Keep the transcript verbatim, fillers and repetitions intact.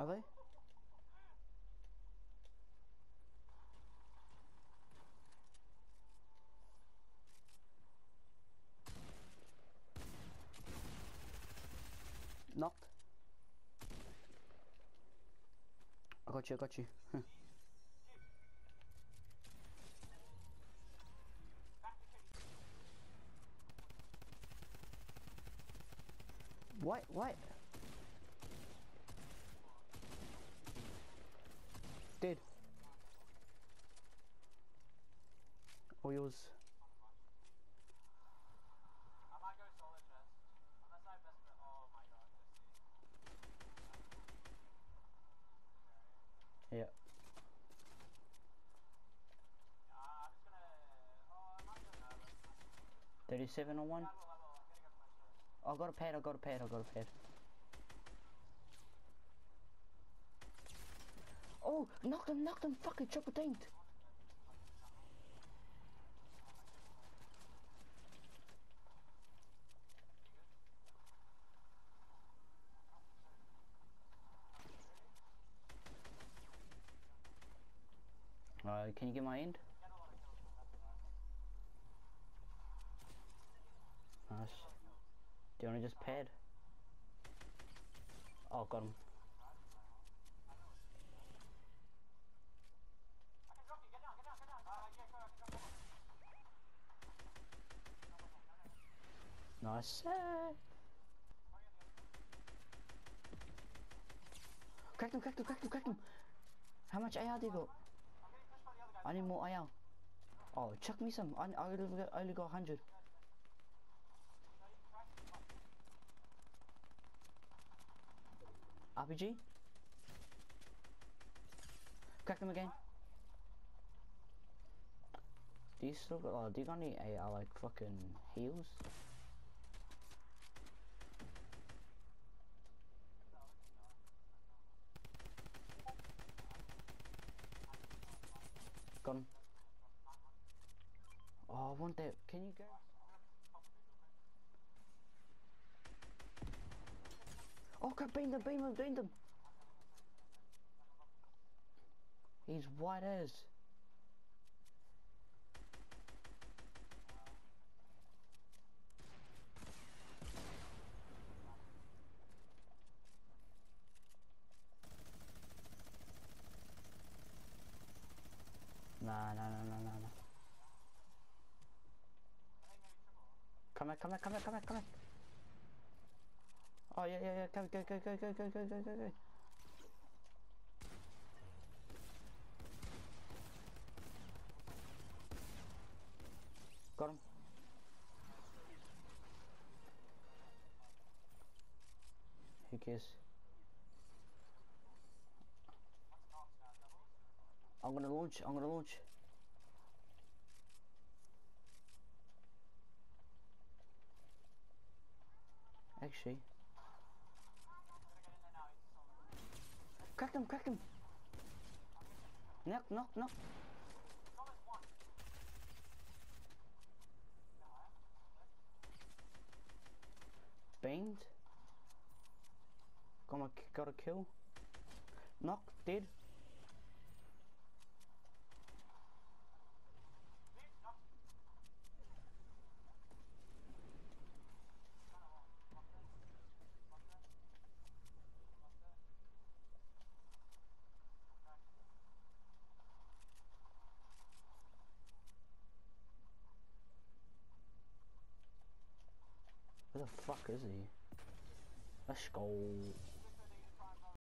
Are they? Knocked. I got you, I got you. What? What? Dead. All yours. I might go solo chest. Unless I best bet. Oh my god, let's see. Yeah. Uh, I'm just gonna. Oh, I might go nervous. thirty-seven on one. Level, level. I'm gonna go for my stress. I got a pad, I got a pad, I got a pad. Oh, knocked him, knocked him, fucking triple tanked. Uh, can you get my end? Get a lot of kills, man. That's alright. Nice. Do you want to just pad? Oh, got him. I can drop you. Get down, get down, get down. Uh, yeah, go, I can drop you. Nice. Uh, cracked him, cracked him, cracked him, cracked him. How much A R do you got? I'm getting pushed by the other guy. I need more A R. Oh, chuck me some. I, I only got, I only got one hundred. R P G? Cracked him again. Do you still got, oh, do you got any A R like fucking heals? Got him. Oh, I want that. Can you go? Oh, crap, beam them, beam them, beam them. He's white as. Nah, nah, nah, nah, nah, nah. Come back, come back, come back, come back, come back. Oh, yeah, yeah, yeah, go, go, go, go, go, go, go, go, go, go. Got him. Who cares? I'm gonna launch, I'm gonna launch. Actually. Crack him, crack him. Knock, knock, knock. Banged. Got, my, got a kill. Knock, dead. Where the fuck is he? Let's go.